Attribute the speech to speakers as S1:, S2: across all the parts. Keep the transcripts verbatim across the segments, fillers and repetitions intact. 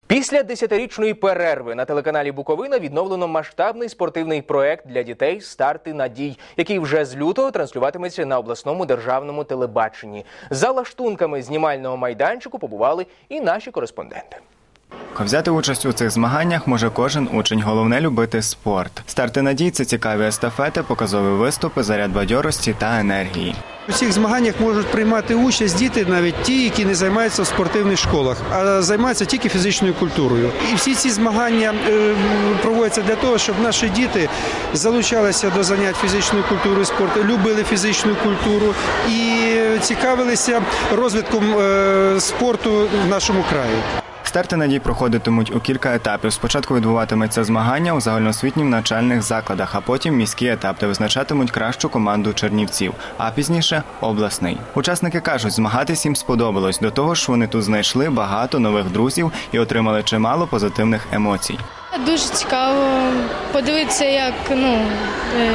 S1: Після десятирічної перерви на телеканалі «Буковина» відновлено масштабний спортивний проект для дітей «Старти надій», який вже з лютого транслюватиметься на обласному державному телебаченні. За лаштунками знімального майданчику побували і наші кореспонденти.
S2: Взяти участь у цих змаганнях може кожен учень. Головне – любити спорт. «Старти надій» – це цікаві естафети, показові виступи, заряд бадьорості та енергії.
S3: У цих змаганнях можуть приймати участь діти, навіть ті, які не займаються в спортивних школах, а займаються тільки фізичною культурою. І всі ці змагання проводяться для того, щоб наші діти залучалися до занять фізичною культурою, спорту, любили фізичну культуру і цікавилися розвитком спорту в нашому краї.
S2: «Старти надій» проходитимуть у кілька етапів. Спочатку відбуватиметься змагання у загальноосвітніх навчальних закладах, а потім міський етап, де визначатимуть кращу команду чернівців, а пізніше – обласний. Учасники кажуть, змагатись їм сподобалось. До того ж, вони тут знайшли багато нових друзів і отримали чимало позитивних емоцій.
S4: Дуже цікаво подивитися, як ну, е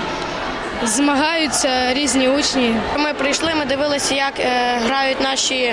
S4: змагаються різні учні.
S5: Ми прийшли, ми дивилися, як е, грають наші, е,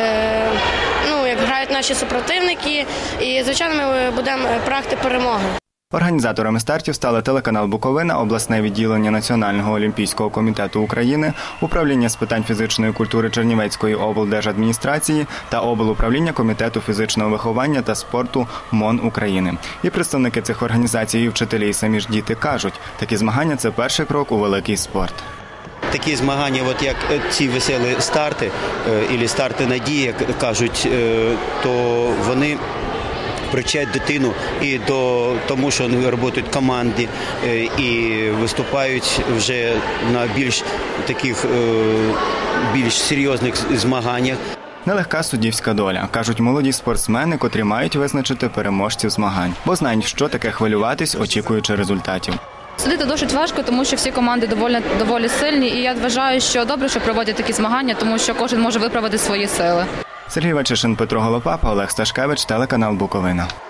S5: ну, як грають наші супротивники, і, звичайно, ми будемо прагнути перемоги.
S2: Організаторами стартів стали телеканал «Буковина», обласне відділення Національного олімпійського комітету України, управління з питань фізичної культури Чернівецької облдержадміністрації та облуправління комітету фізичного виховання та спорту МОН України. І представники цих організацій, і вчителі, і самі ж діти кажуть, такі змагання – це перший крок у великий спорт.
S6: Такі змагання, от як ці веселі старти, або старти надії, як кажуть, то вони привчають дитину і до тому, що вони працюють в команді і виступають вже на більш таких більш серйозних змаганнях.
S2: Нелегка суддівська доля, кажуть молоді спортсмени, котрі мають визначити переможців змагань, бо знають, що таке хвилюватись, очікуючи результатів.
S7: Судити досить важко, тому що всі команди доволі, доволі сильні, і я вважаю, що добре, що проводять такі змагання, тому що кожен може виправити свої сили.
S2: Сергій Вачишин, Петро Голопапа, Олег Сташкевич, телеканал «Буковина».